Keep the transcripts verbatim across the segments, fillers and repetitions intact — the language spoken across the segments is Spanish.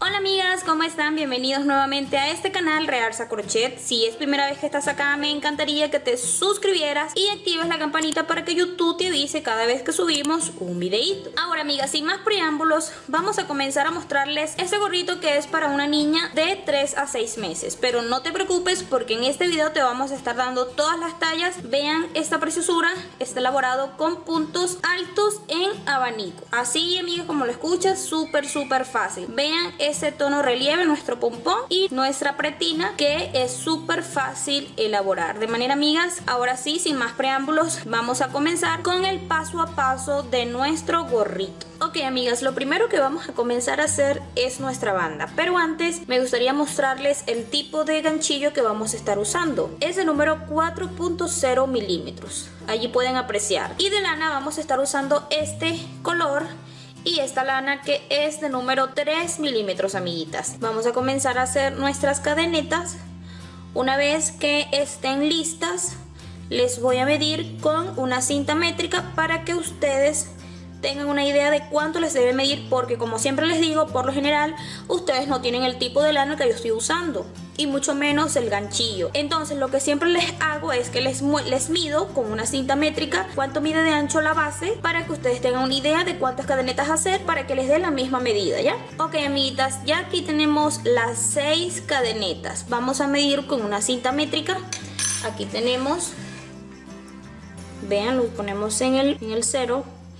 Hola amigas, ¿cómo están? Bienvenidos nuevamente a este canal Realza Crochet. Si es primera vez que estás acá, me encantaría que te suscribieras y actives la campanita para que YouTube te avise cada vez que subimos un videíto. Ahora amigas, sin más preámbulos, vamos a comenzar a mostrarles este gorrito que es para una niña de tres a seis meses. Pero no te preocupes porque en este video te vamos a estar dando todas las tallas. Vean esta preciosura, está elaborado con puntos altos en abanico. Así amigas, como lo escuchas, súper súper fácil. Vean ese tono relieve, nuestro pompón y nuestra pretina, que es súper fácil elaborar. De manera amigas, ahora sí, sin más preámbulos, vamos a comenzar con el paso a paso de nuestro gorrito. Ok amigas, lo primero que vamos a comenzar a hacer es nuestra banda, pero antes me gustaría mostrarles el tipo de ganchillo que vamos a estar usando. Es el número cuatro punto cero milímetros, allí pueden apreciar, y de lana vamos a estar usando este color y esta lana que es de número tres milímetros, amiguitas. Vamos a comenzar a hacer nuestras cadenetas. Una vez que estén listas, les voy a medir con una cinta métrica para que ustedes tengan una idea de cuánto les debe medir, porque como siempre les digo, por lo general ustedes no tienen el tipo de lana que yo estoy usando y mucho menos el ganchillo. Entonces lo que siempre les hago es que les, les mido con una cinta métrica cuánto mide de ancho la base, para que ustedes tengan una idea de cuántas cadenetas hacer para que les dé la misma medida, ¿ya? Ok amiguitas, ya aquí tenemos las seis cadenetas. Vamos a medir con una cinta métrica. Aquí tenemos, vean, lo ponemos en el, en el cero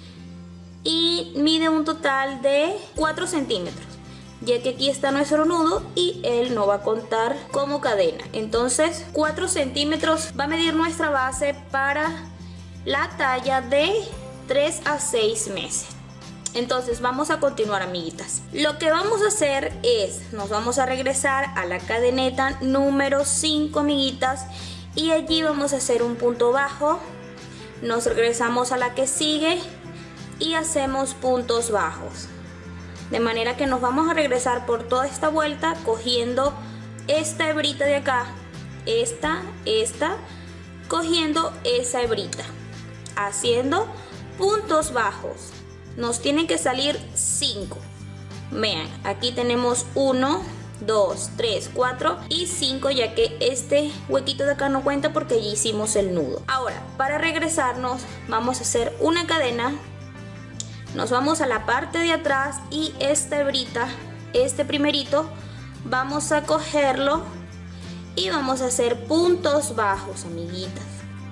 y mide un total de cuatro centímetros, ya que aquí está nuestro nudo y él no va a contar como cadena. Entonces cuatro centímetros va a medir nuestra base para la talla de tres a seis meses. Entonces vamos a continuar, amiguitas. Lo que vamos a hacer es, nos vamos a regresar a la cadeneta número cinco, amiguitas, y allí vamos a hacer un punto bajo. Nos regresamos a la que sigue y hacemos puntos bajos, de manera que nos vamos a regresar por toda esta vuelta cogiendo esta hebrita de acá, esta, esta, cogiendo esa hebrita, haciendo puntos bajos. Nos tienen que salir cinco. Vean, aquí tenemos uno, dos, tres, cuatro y cinco, ya que este huequito de acá no cuenta porque allí hicimos el nudo. Ahora, para regresarnos, vamos a hacer una cadena. Nos vamos a la parte de atrás y esta hebrita, este primerito, vamos a cogerlo y vamos a hacer puntos bajos, amiguitas.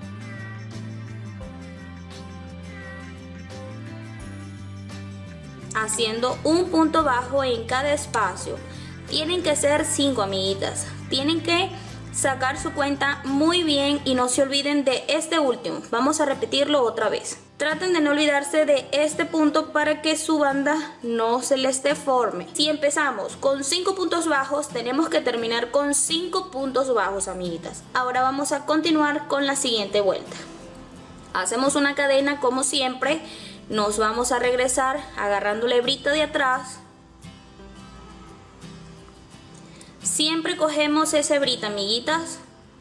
Haciendo un punto bajo en cada espacio. Tienen que ser cinco, amiguitas. Tienen que sacar su cuenta muy bien y no se olviden de este último. Vamos a repetirlo otra vez. Traten de no olvidarse de este punto para que su banda no se les deforme. Si empezamos con cinco puntos bajos, tenemos que terminar con cinco puntos bajos, amiguitas. Ahora vamos a continuar con la siguiente vuelta. Hacemos una cadena como siempre. Nos vamos a regresar agarrando la hebrita de atrás. Siempre cogemos esa hebrita, amiguitas.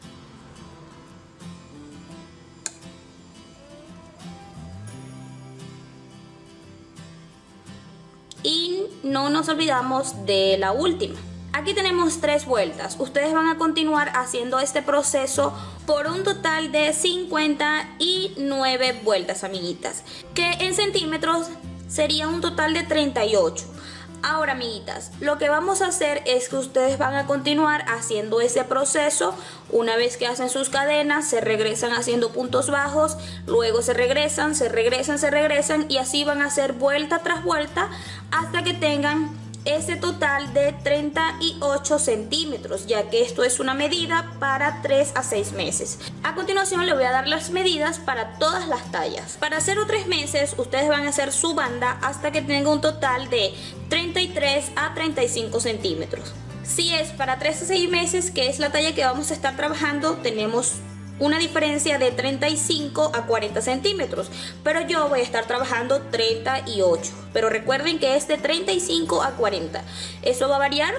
Y no nos olvidamos de la última. Aquí tenemos tres vueltas. Ustedes van a continuar haciendo este proceso por un total de cincuenta y nueve vueltas, amiguitas, que en centímetros sería un total de treinta y ocho. Ahora, amiguitas, lo que vamos a hacer es que ustedes van a continuar haciendo ese proceso. Una vez que hacen sus cadenas, se regresan haciendo puntos bajos, luego se regresan, se regresan, se regresan y así van a hacer vuelta tras vuelta hasta que tengan ese total de treinta y ocho centímetros, ya que esto es una medida para tres a seis meses. A continuación le voy a dar las medidas para todas las tallas. Para cero a tres meses ustedes van a hacer su banda hasta que tenga un total de treinta y tres a treinta y cinco centímetros. Si es para tres a seis meses, que es la talla que vamos a estar trabajando, tenemos una diferencia de treinta y cinco a cuarenta centímetros, pero yo voy a estar trabajando treinta y ocho, pero recuerden que es de treinta y cinco a cuarenta. Eso va a variar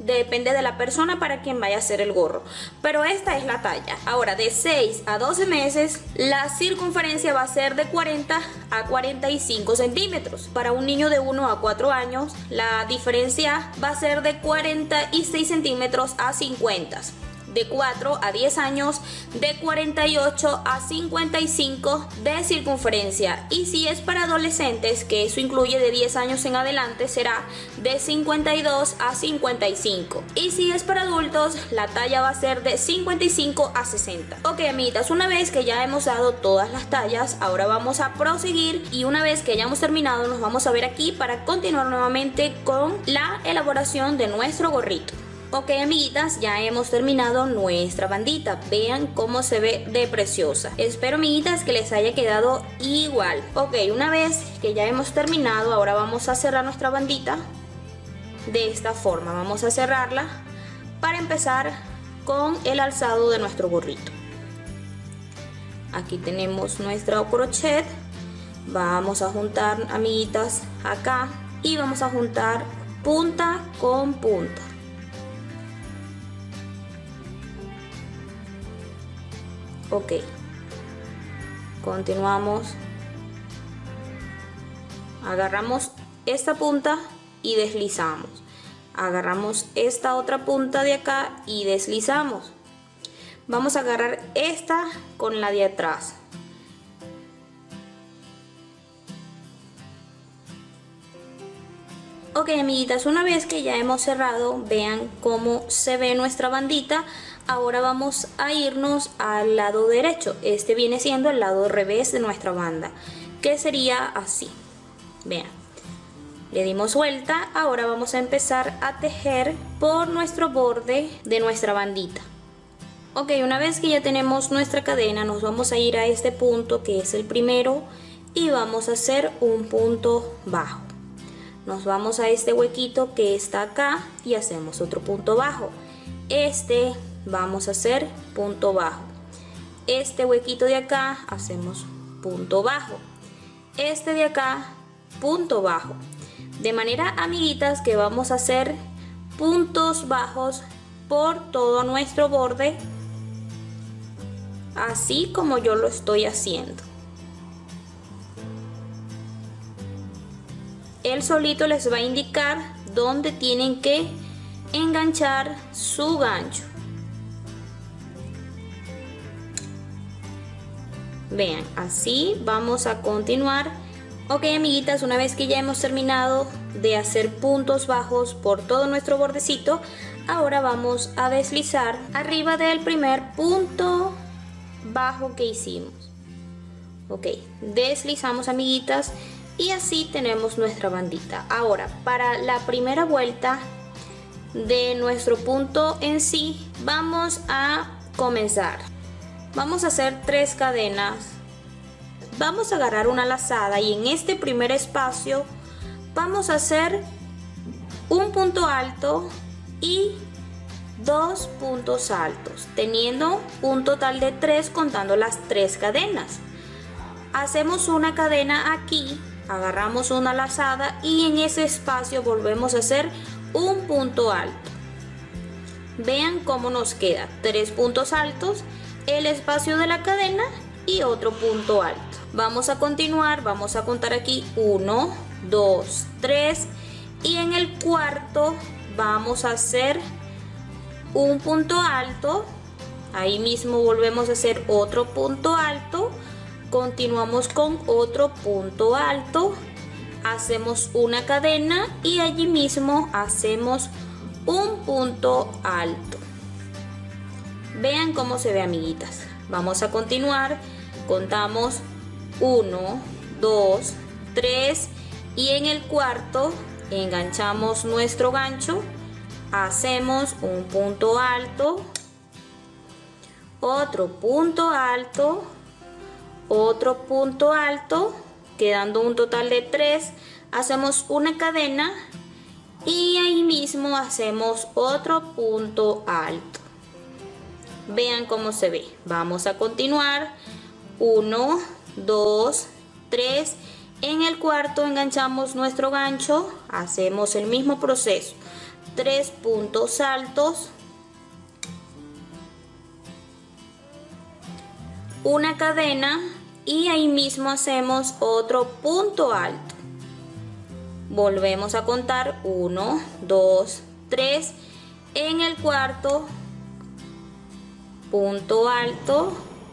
depende de la persona para quien vaya a hacer el gorro, pero esta es la talla. Ahora, de seis a doce meses, la circunferencia va a ser de cuarenta a cuarenta y cinco centímetros. Para un niño de uno a cuatro años, la diferencia va a ser de cuarenta y seis centímetros a cincuenta. De cuatro a diez años, de cuarenta y ocho a cincuenta y cinco de circunferencia, y si es para adolescentes, que eso incluye de diez años en adelante, será de cincuenta y dos a cincuenta y cinco, y si es para adultos, la talla va a ser de cincuenta y cinco a sesenta. Ok, amiguitas, una vez que ya hemos dado todas las tallas, ahora vamos a proseguir, y una vez que hayamos terminado nos vamos a ver aquí para continuar nuevamente con la elaboración de nuestro gorrito. Ok, amiguitas, ya hemos terminado nuestra bandita. Vean cómo se ve de preciosa. Espero, amiguitas, que les haya quedado igual. Ok, una vez que ya hemos terminado, ahora vamos a cerrar nuestra bandita de esta forma. Vamos a cerrarla para empezar con el alzado de nuestro gorrito. Aquí tenemos nuestra crochet. Vamos a juntar, amiguitas, acá, y vamos a juntar punta con punta. Ok, continuamos, agarramos esta punta y deslizamos, agarramos esta otra punta de acá y deslizamos. Vamos a agarrar esta con la de atrás. Ok, amiguitas, una vez que ya hemos cerrado, vean cómo se ve nuestra bandita. Ahora vamos a irnos al lado derecho. Este viene siendo el lado revés de nuestra banda, que sería así. Vean, le dimos vuelta. Ahora vamos a empezar a tejer por nuestro borde de nuestra bandita. Ok, una vez que ya tenemos nuestra cadena, nos vamos a ir a este punto que es el primero y vamos a hacer un punto bajo. Nos vamos a este huequito que está acá y hacemos otro punto bajo. Este vamos a hacer punto bajo. Este huequito de acá hacemos punto bajo. Este de acá, punto bajo. De manera, amiguitas, que vamos a hacer puntos bajos por todo nuestro borde, así como yo lo estoy haciendo. Él solito les va a indicar dónde tienen que enganchar su gancho. Vean, así vamos a continuar. Ok, amiguitas, una vez que ya hemos terminado de hacer puntos bajos por todo nuestro bordecito, ahora vamos a deslizar arriba del primer punto bajo que hicimos. Ok, deslizamos, amiguitas, y así tenemos nuestra bandita. Ahora, para la primera vuelta de nuestro punto en sí, vamos a comenzar. Vamos a hacer tres cadenas. Vamos a agarrar una lazada y en este primer espacio vamos a hacer un punto alto y dos puntos altos, teniendo un total de tres contando las tres cadenas. Hacemos una cadena aquí, agarramos una lazada y en ese espacio volvemos a hacer un punto alto. Vean cómo nos queda: tres puntos altos, el espacio de la cadena y otro punto alto. Vamos a continuar, vamos a contar aquí uno, dos, tres, y en el cuarto vamos a hacer un punto alto. Ahí mismo volvemos a hacer otro punto alto, continuamos con otro punto alto, hacemos una cadena y allí mismo hacemos un punto alto. Vean cómo se ve, amiguitas. Vamos a continuar, contamos uno, dos, tres y en el cuarto enganchamos nuestro gancho, hacemos un punto alto, otro punto alto, otro punto alto, quedando un total de tres, hacemos una cadena y ahí mismo hacemos otro punto alto. Vean cómo se ve. Vamos a continuar, uno, dos, tres, en el cuarto enganchamos nuestro gancho, hacemos el mismo proceso, tres puntos altos, una cadena y ahí mismo hacemos otro punto alto. Volvemos a contar uno, dos, tres. En el cuarto punto alto,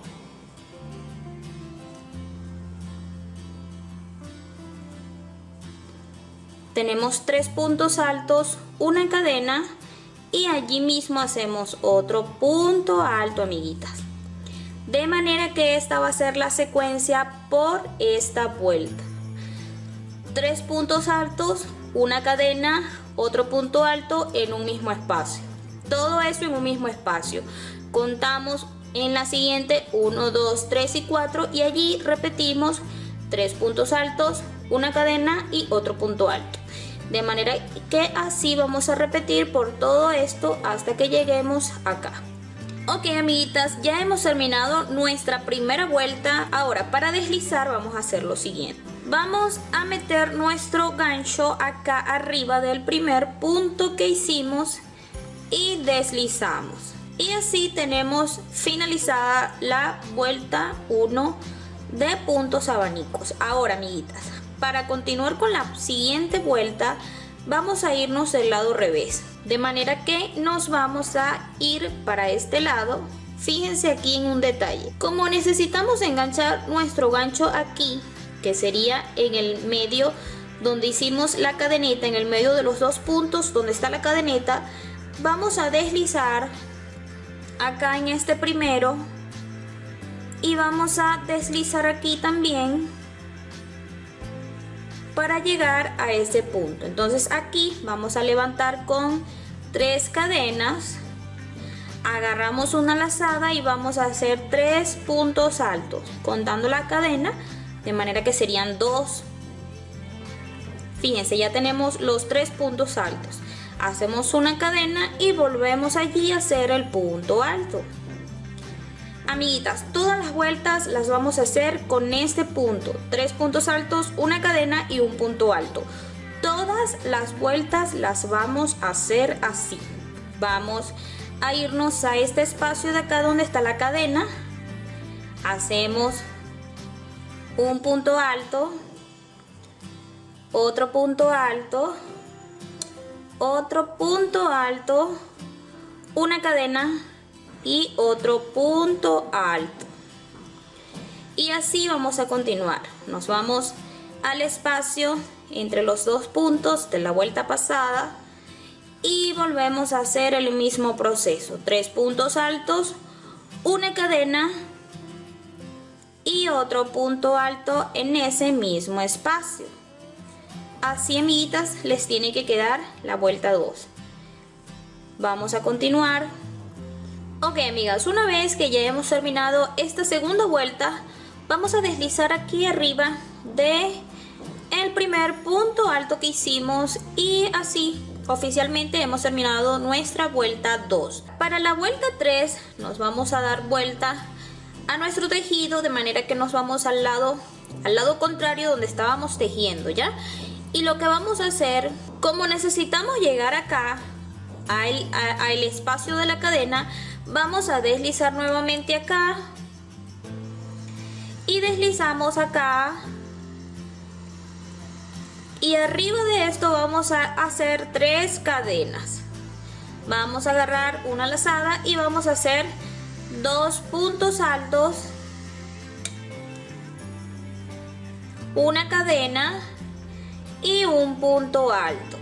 tenemos tres puntos altos, una cadena y allí mismo hacemos otro punto alto, amiguitas. De manera que esta va a ser la secuencia por esta vuelta. Tres puntos altos, una cadena, otro punto alto en un mismo espacio. Todo eso en un mismo espacio. Contamos en la siguiente uno, dos, tres y cuatro y allí repetimos tres puntos altos, una cadena y otro punto alto. De manera que así vamos a repetir por todo esto hasta que lleguemos acá. Ok, amiguitas, ya hemos terminado nuestra primera vuelta. Ahora, para deslizar vamos a hacer lo siguiente. Vamos a meter nuestro gancho acá arriba del primer punto que hicimos y deslizamos. Y así tenemos finalizada la vuelta uno de puntos abanicos. Ahora, amiguitas, para continuar con la siguiente vuelta vamos a irnos del lado revés, de manera que nos vamos a ir para este lado. Fíjense aquí en un detalle, como necesitamos enganchar nuestro gancho aquí, que sería en el medio donde hicimos la cadeneta, en el medio de los dos puntos donde está la cadeneta, vamos a deslizar acá en este primero y vamos a deslizar aquí también para llegar a ese punto. Entonces aquí vamos a levantar con tres cadenas, agarramos una lazada y vamos a hacer tres puntos altos contando la cadena, de manera que serían dos. Fíjense, ya tenemos los tres puntos altos. Hacemos una cadena y volvemos allí a hacer el punto alto. Amiguitas, todas las vueltas las vamos a hacer con este punto, tres puntos altos, una cadena y un punto alto. Todas las vueltas las vamos a hacer así. Vamos a irnos a este espacio de acá donde está la cadena, hacemos un punto alto, otro punto alto, otro punto alto, una cadena y otro punto alto. Y así vamos a continuar. Nos vamos al espacio entre los dos puntos de la vuelta pasada y volvemos a hacer el mismo proceso. Tres puntos altos, una cadena y otro punto alto en ese mismo espacio. Así, amiguitas, les tiene que quedar la vuelta dos. Vamos a continuar. Ok, amigas, una vez que ya hemos terminado esta segunda vuelta, vamos a deslizar aquí arriba de el primer punto alto que hicimos y así oficialmente hemos terminado nuestra vuelta dos. Para la vuelta tres nos vamos a dar vuelta a nuestro tejido, de manera que nos vamos al lado al lado contrario donde estábamos tejiendo, ¿ya? Y lo que vamos a hacer, como necesitamos llegar acá al, a, al espacio de la cadena, vamos a deslizar nuevamente acá y deslizamos acá, y arriba de esto vamos a hacer tres cadenas. Vamos a agarrar una lazada y vamos a hacer dos puntos altos, una cadena y un punto alto,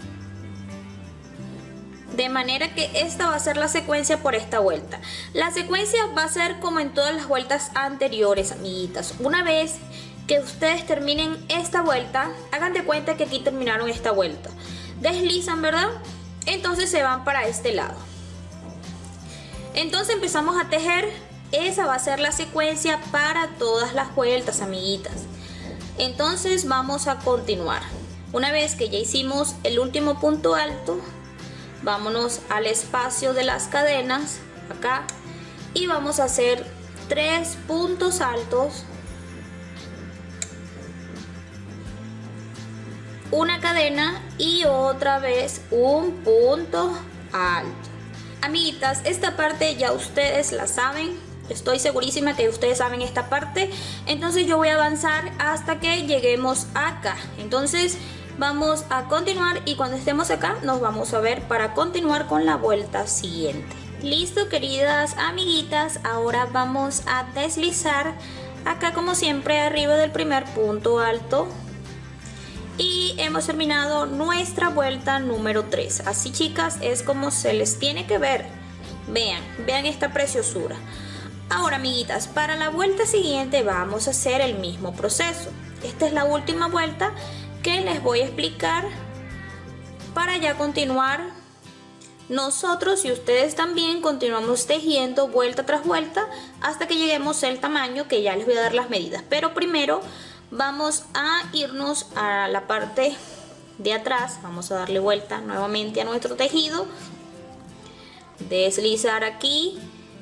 de manera que esta va a ser la secuencia por esta vuelta. La secuencia va a ser como en todas las vueltas anteriores, amiguitas. Una vez que ustedes terminen esta vuelta, hagan de cuenta que aquí terminaron esta vuelta, deslizan, ¿verdad? Entonces se van para este lado. Entonces empezamos a tejer. Esa va a ser la secuencia para todas las vueltas, amiguitas. Entonces vamos a continuar. Una vez que ya hicimos el último punto alto, vámonos al espacio de las cadenas acá y vamos a hacer tres puntos altos, una cadena y otra vez un punto alto. Amiguitas, esta parte ya ustedes la saben, estoy segurísima que ustedes saben esta parte, entonces yo voy a avanzar hasta que lleguemos acá. Entonces vamos a continuar y cuando estemos acá nos vamos a ver para continuar con la vuelta siguiente. Listo, queridas amiguitas, ahora vamos a deslizar acá como siempre arriba del primer punto alto y hemos terminado nuestra vuelta número tres. Así, chicas, es como se les tiene que ver. Vean, vean esta preciosura. Ahora, amiguitas, para la vuelta siguiente vamos a hacer el mismo proceso. Esta es la última vuelta que les voy a explicar para ya continuar nosotros y ustedes también continuamos tejiendo vuelta tras vuelta hasta que lleguemos al tamaño que ya les voy a dar las medidas. Pero primero vamos a irnos a la parte de atrás, vamos a darle vuelta nuevamente a nuestro tejido, deslizar aquí,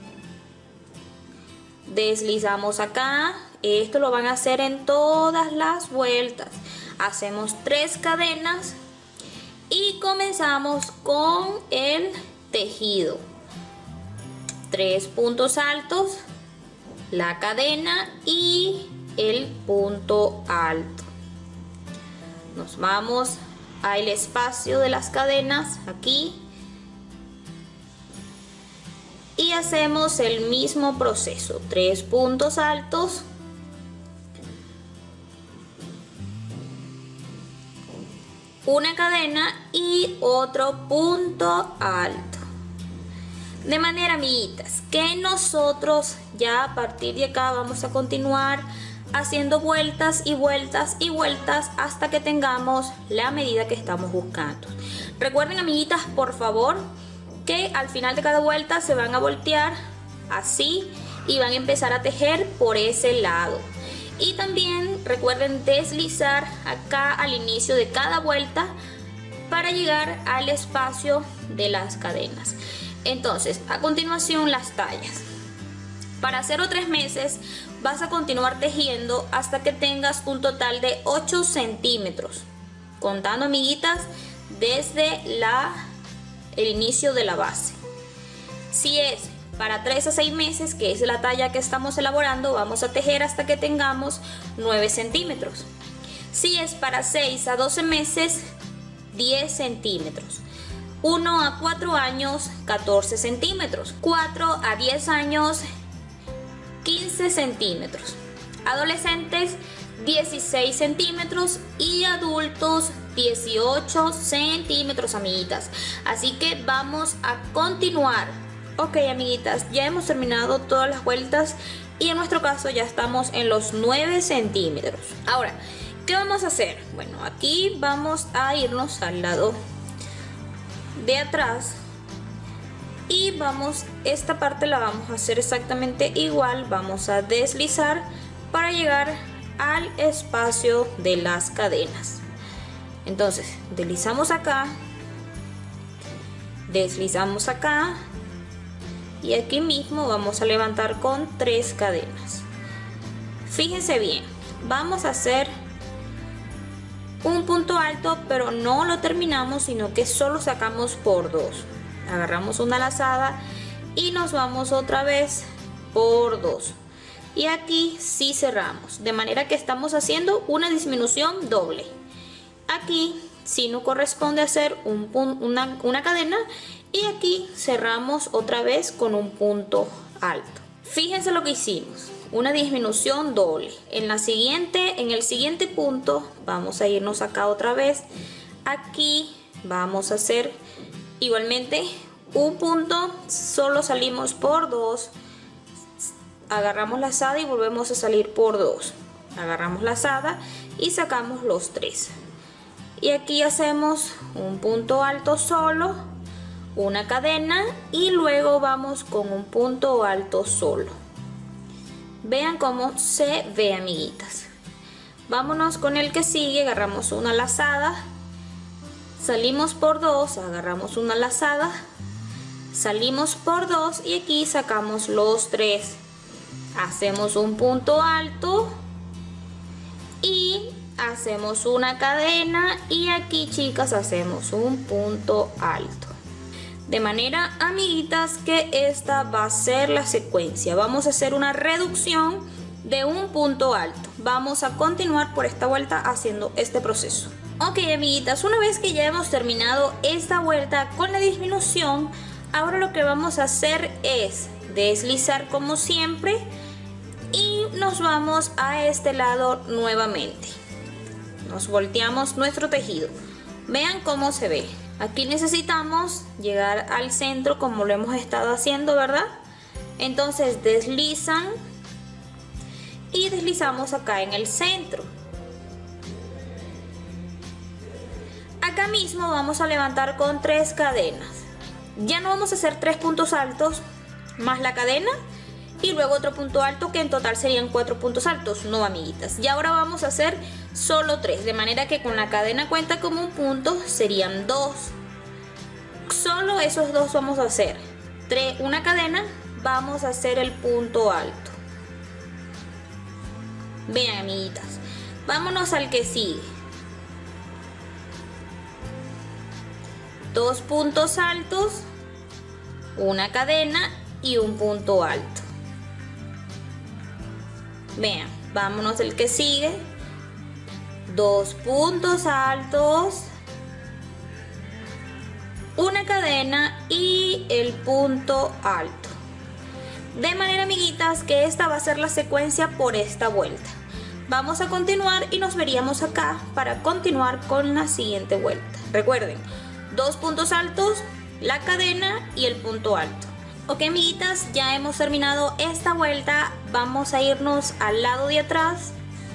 deslizamos acá. Esto lo van a hacer en todas las vueltas. Hacemos tres cadenas y comenzamos con el tejido. Tres puntos altos, la cadena y el punto alto. Nos vamos al espacio de las cadenas aquí y hacemos el mismo proceso. Tres puntos altos, una cadena y otro punto alto. De manera, amiguitas, que nosotros ya a partir de acá vamos a continuar haciendo vueltas y vueltas y vueltas hasta que tengamos la medida que estamos buscando. Recuerden, amiguitas, por favor, que al final de cada vuelta se van a voltear así y van a empezar a tejer por ese lado. Y también recuerden deslizar acá al inicio de cada vuelta para llegar al espacio de las cadenas. Entonces, a continuación, las tallas. Para cero a tres meses vas a continuar tejiendo hasta que tengas un total de ocho centímetros, contando, amiguitas, desde la, el inicio de la base. Si es para tres a seis meses, que es la talla que estamos elaborando, vamos a tejer hasta que tengamos nueve centímetros. Si es para seis a doce meses, diez centímetros. uno a cuatro años, catorce centímetros. cuatro a diez años, quince centímetros. Adolescentes, dieciséis centímetros. Y adultos, dieciocho centímetros, amiguitas. Así que vamos a continuar. Ok, amiguitas, ya hemos terminado todas las vueltas y en nuestro caso ya estamos en los nueve centímetros. Ahora, ¿qué vamos a hacer? Bueno, aquí vamos a irnos al lado de atrás y vamos, esta parte la vamos a hacer exactamente igual. Vamos a deslizar para llegar al espacio de las cadenas. Entonces, deslizamos acá, deslizamos acá. Y aquí mismo vamos a levantar con tres cadenas. Fíjense bien, vamos a hacer un punto alto, pero no lo terminamos, sino que solo sacamos por dos. Agarramos una lazada y nos vamos otra vez por dos. Y aquí sí cerramos, de manera que estamos haciendo una disminución doble. Aquí sí nos corresponde hacer un punto, una, una cadena. Y aquí cerramos otra vez con un punto alto. Fíjense lo que hicimos, una disminución doble. En la siguiente, en el siguiente punto vamos a irnos acá otra vez. Aquí vamos a hacer igualmente un punto, solo salimos por dos. Agarramos la lazada y volvemos a salir por dos. Agarramos la lazada y sacamos los tres. Y aquí hacemos un punto alto solo, una cadena y luego vamos con un punto alto solo. Vean cómo se ve, amiguitas. Vámonos con el que sigue. Agarramos una lazada, salimos por dos, agarramos una lazada, salimos por dos y aquí sacamos los tres. Hacemos un punto alto y hacemos una cadena y aquí, chicas, hacemos un punto alto. De manera, amiguitas, que esta va a ser la secuencia. Vamos a hacer una reducción de un punto alto. Vamos a continuar por esta vuelta haciendo este proceso. Ok, amiguitas, una vez que ya hemos terminado esta vuelta con la disminución, ahora lo que vamos a hacer es deslizar como siempre y nos vamos a este lado nuevamente. Nos volteamos nuestro tejido. Vean cómo se ve. Aquí necesitamos llegar al centro como lo hemos estado haciendo, ¿verdad? Entonces deslizan y deslizamos acá en el centro. Acá mismo vamos a levantar con tres cadenas. Ya no vamos a hacer tres puntos altos más la cadena y luego otro punto alto, que en total serían cuatro puntos altos. No, amiguitas, y ahora vamos a hacer solo tres, de manera que con la cadena cuenta como un punto, serían dos. Solo esos dos vamos a hacer. Tres, una cadena, vamos a hacer el punto alto. Vean, amiguitas, vámonos al que sigue. Dos puntos altos, una cadena y un punto alto. Vean, vámonos al que sigue. Dos puntos altos, una cadena y el punto alto. De manera, amiguitas, que esta va a ser la secuencia por esta vuelta. Vamos a continuar y nos veríamos acá para continuar con la siguiente vuelta. Recuerden, dos puntos altos, la cadena y el punto alto. Ok, amiguitas, ya hemos terminado esta vuelta. Vamos a irnos al lado de atrás.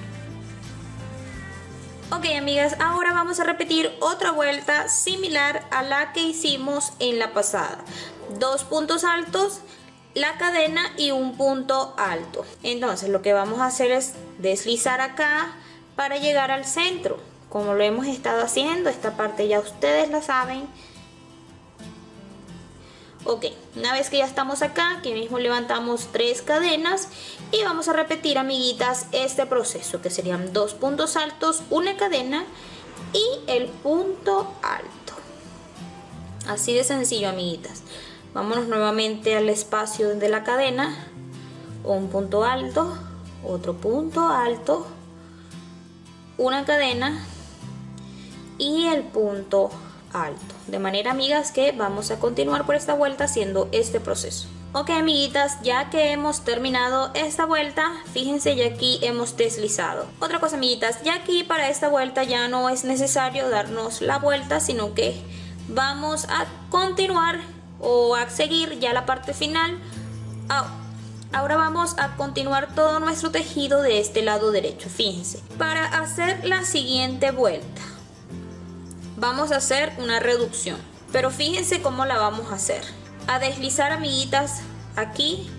Ok, amigas, ahora vamos a repetir otra vuelta similar a la que hicimos en la pasada. Dos puntos altos, la cadena y un punto alto. Entonces lo que vamos a hacer es deslizar acá para llegar al centro, como lo hemos estado haciendo. Esta parte ya ustedes la saben. Ok, una vez que ya estamos acá, aquí mismo levantamos tres cadenas y vamos a repetir, amiguitas, este proceso, que serían dos puntos altos, una cadena y el punto alto. Así de sencillo, amiguitas. Vámonos nuevamente al espacio de la cadena. Un punto alto, otro punto alto, una cadena y el punto alto. De manera, amigas, que vamos a continuar por esta vuelta haciendo este proceso. Ok, amiguitas, ya que hemos terminado esta vuelta, fíjense, ya aquí hemos deslizado. Otra cosa, amiguitas, ya aquí para esta vuelta ya no es necesario darnos la vuelta, sino que vamos a continuar o a seguir ya la parte final. Ahora vamos a continuar todo nuestro tejido de este lado derecho. Fíjense, para hacer la siguiente vuelta vamos a hacer una reducción, pero fíjense cómo la vamos a hacer. A deslizar, amiguitas, aquí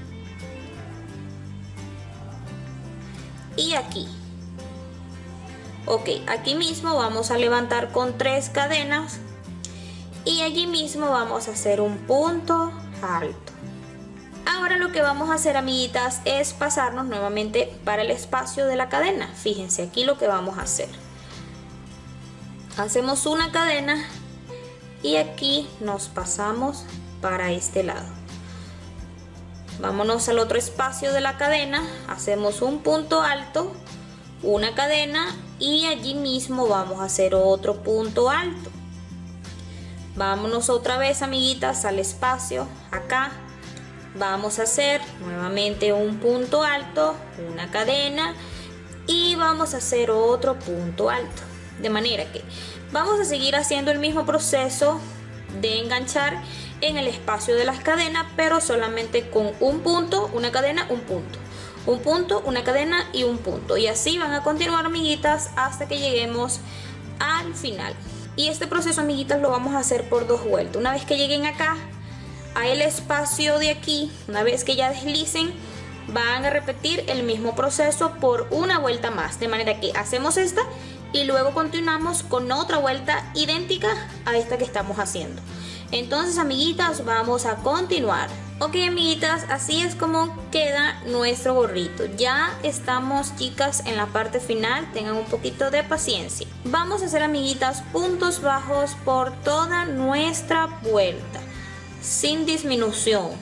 y aquí. Ok, aquí mismo vamos a levantar con tres cadenas y allí mismo vamos a hacer un punto alto. Ahora lo que vamos a hacer, amiguitas, es pasarnos nuevamente para el espacio de la cadena. Fíjense aquí lo que vamos a hacer. Hacemos una cadena y aquí nos pasamos para este lado. Vámonos al otro espacio de la cadena, hacemos un punto alto, una cadena y allí mismo vamos a hacer otro punto alto. Vámonos otra vez, amiguitas, al espacio acá. Vamos a hacer nuevamente un punto alto, una cadena y vamos a hacer otro punto alto. De manera que vamos a seguir haciendo el mismo proceso de enganchar en el espacio de las cadenas, pero solamente con un punto, una cadena, un punto, un punto, una cadena y un punto. Y así van a continuar, amiguitas, hasta que lleguemos al final. Y este proceso, amiguitas, lo vamos a hacer por dos vueltas. Una vez que lleguen acá a el espacio de aquí, una vez que ya deslicen, van a repetir el mismo proceso por una vuelta más. De manera que hacemos esta y luego continuamos con otra vuelta idéntica a esta que estamos haciendo. Entonces, amiguitas, vamos a continuar. Ok, amiguitas, así es como queda nuestro gorrito. Ya estamos, chicas, en la parte final. Tengan un poquito de paciencia. Vamos a hacer, amiguitas, puntos bajos por toda nuestra vuelta, sin disminución,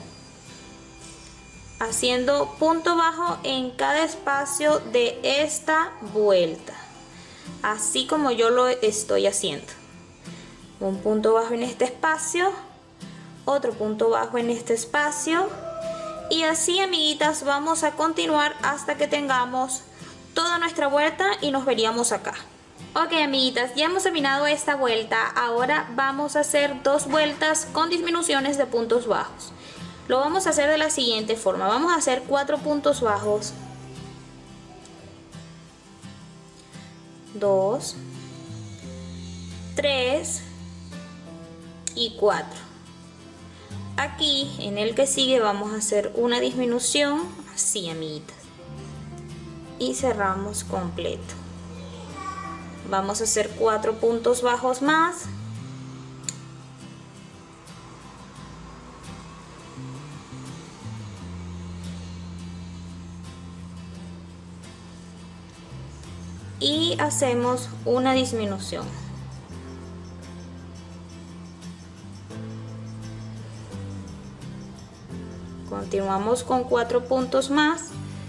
haciendo punto bajo en cada espacio de esta vuelta, así como yo lo estoy haciendo. Un punto bajo en este espacio, otro punto bajo en este espacio, y así, amiguitas, vamos a continuar hasta que tengamos toda nuestra vuelta y nos veríamos acá. Ok, amiguitas, ya hemos terminado esta vuelta. Ahora vamos a hacer dos vueltas con disminuciones de puntos bajos. Lo vamos a hacer de la siguiente forma. Vamos a hacer cuatro puntos bajos, dos, tres y cuatro. Aquí en el que sigue vamos a hacer una disminución, así, amiguitas, y cerramos completo. Vamos a hacer cuatro puntos bajos más, y hacemos una disminución. Continuamos con cuatro puntos más,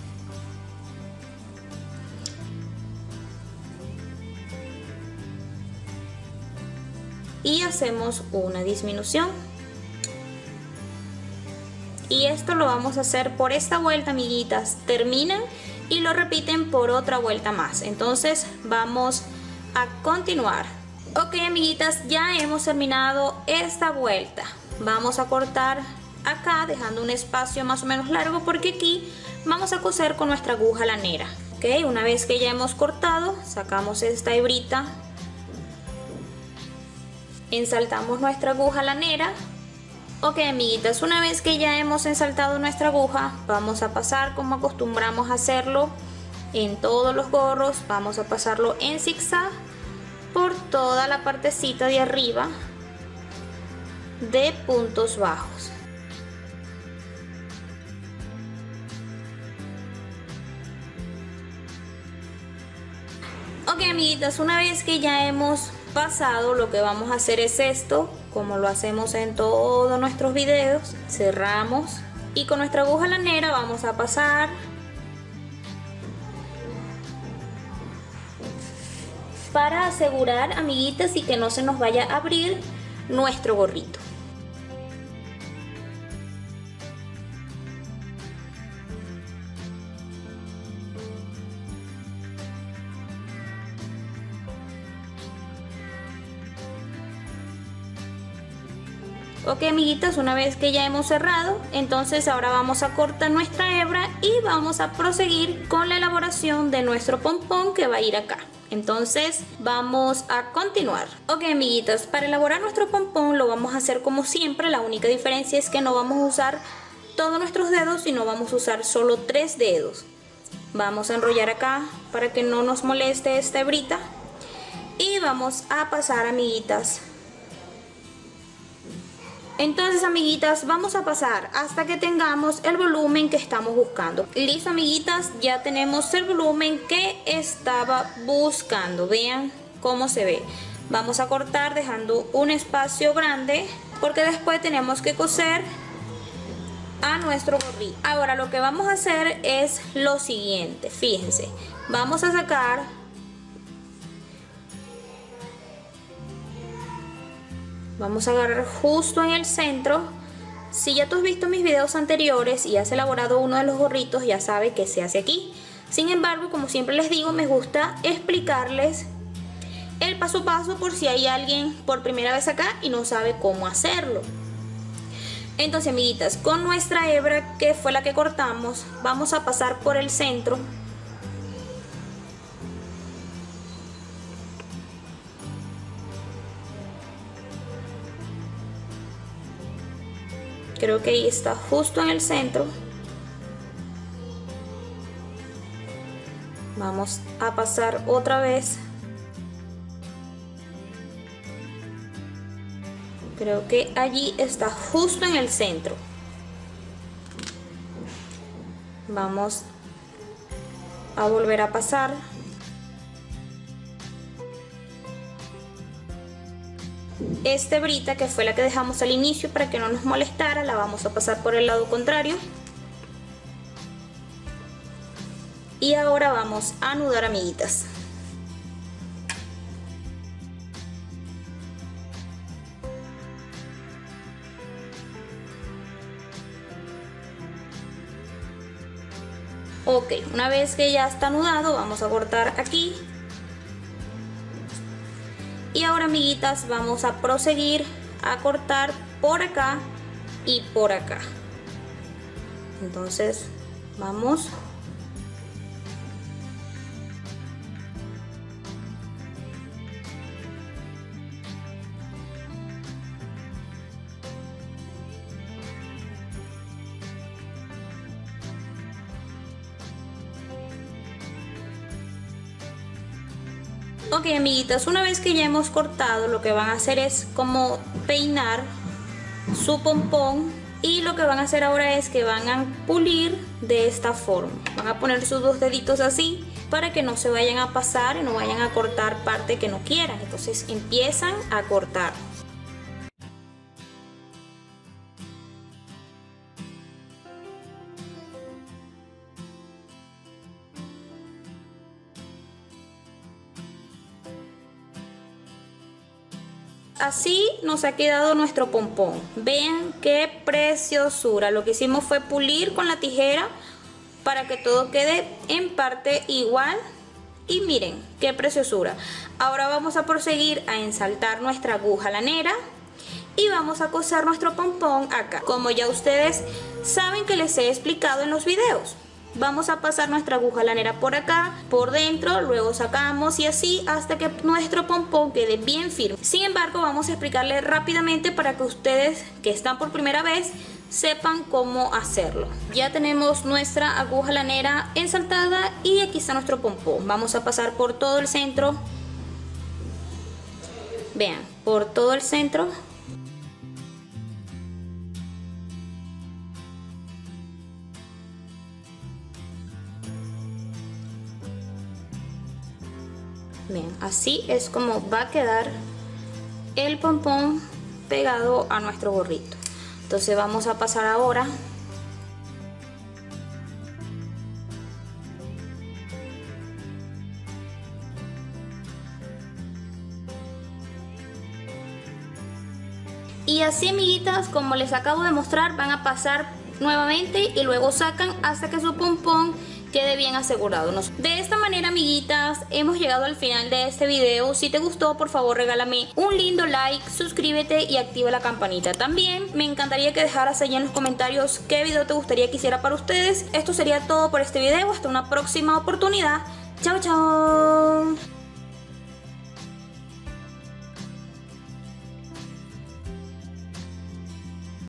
y hacemos una disminución. Y esto lo vamos a hacer por esta vuelta, amiguitas. Terminan y lo repiten por otra vuelta más. Entonces vamos a continuar. Ok, amiguitas, ya hemos terminado esta vuelta. Vamos a cortar acá, dejando un espacio más o menos largo, porque aquí vamos a coser con nuestra aguja lanera. Ok, una vez que ya hemos cortado, sacamos esta hebrita, ensaltamos nuestra aguja lanera. Ok, amiguitas, una vez que ya hemos ensaltado nuestra aguja, vamos a pasar como acostumbramos a hacerlo en todos los gorros. Vamos a pasarlo en zigzag por toda la partecita de arriba de puntos bajos. Ok, amiguitas, una vez que ya hemos pasado, lo que vamos a hacer es esto, como lo hacemos en todos nuestros videos. Cerramos y con nuestra aguja lanera vamos a pasar para asegurar, amiguitas, y que no se nos vaya a abrir nuestro gorrito. Ok, amiguitas, una vez que ya hemos cerrado, entonces ahora vamos a cortar nuestra hebra y vamos a proseguir con la elaboración de nuestro pompón que va a ir acá. Entonces vamos a continuar. Ok, amiguitas, para elaborar nuestro pompón lo vamos a hacer como siempre. La única diferencia es que no vamos a usar todos nuestros dedos, sino vamos a usar solo tres dedos. Vamos a enrollar acá para que no nos moleste esta hebrita y vamos a pasar, amiguitas. Entonces, amiguitas, vamos a pasar hasta que tengamos el volumen que estamos buscando. Listo, amiguitas, ya tenemos el volumen que estaba buscando. Vean cómo se ve. Vamos a cortar dejando un espacio grande porque después tenemos que coser a nuestro gorrito. Ahora lo que vamos a hacer es lo siguiente. Fíjense, vamos a sacar Vamos a agarrar justo en el centro. Si ya tú has visto mis videos anteriores y has elaborado uno de los gorritos, ya sabes que se hace aquí. Sin embargo, como siempre les digo, me gusta explicarles el paso a paso por si hay alguien por primera vez acá y no sabe cómo hacerlo. Entonces, amiguitas, con nuestra hebra, que fue la que cortamos, vamos a pasar por el centro. Creo que ahí está justo en el centro. Vamos a pasar otra vez. Creo que allí está justo en el centro. Vamos a volver a pasar. Esta hebrita, que fue la que dejamos al inicio para que no nos molestara, la vamos a pasar por el lado contrario. Y ahora vamos a anudar, amiguitas. Ok, una vez que ya está anudado, vamos a cortar aquí. Y ahora, amiguitas, vamos a proseguir a cortar por acá y por acá. Entonces vamos. Ok, amiguitas, una vez que ya hemos cortado, lo que van a hacer es como peinar su pompón, y lo que van a hacer ahora es que van a pulir de esta forma. Van a poner sus dos deditos así para que no se vayan a pasar y no vayan a cortar parte que no quieran. Entonces empiezan a cortar. Así nos ha quedado nuestro pompón. Vean qué preciosura. Lo que hicimos fue pulir con la tijera para que todo quede en parte igual. Y miren qué preciosura. Ahora vamos a proseguir a ensaltar nuestra aguja lanera y vamos a coser nuestro pompón acá, como ya ustedes saben que les he explicado en los videos. Vamos a pasar nuestra aguja lanera por acá, por dentro, luego sacamos y así hasta que nuestro pompón quede bien firme. Sin embargo, vamos a explicarles rápidamente para que ustedes que están por primera vez sepan cómo hacerlo. Ya tenemos nuestra aguja lanera ensaltada y aquí está nuestro pompón. Vamos a pasar por todo el centro. Vean, por todo el centro. Bien, así es como va a quedar el pompón pegado a nuestro gorrito. Entonces vamos a pasar ahora y así, amiguitas, como les acabo de mostrar, van a pasar nuevamente y luego sacan hasta que su pompón quede bien asegurado. De esta manera, amiguitas, hemos llegado al final de este video. Si te gustó, por favor regálame un lindo like, suscríbete y activa la campanita. También me encantaría que dejaras allí en los comentarios qué video te gustaría que hiciera para ustedes. Esto sería todo por este video. Hasta una próxima oportunidad. Chao, chao.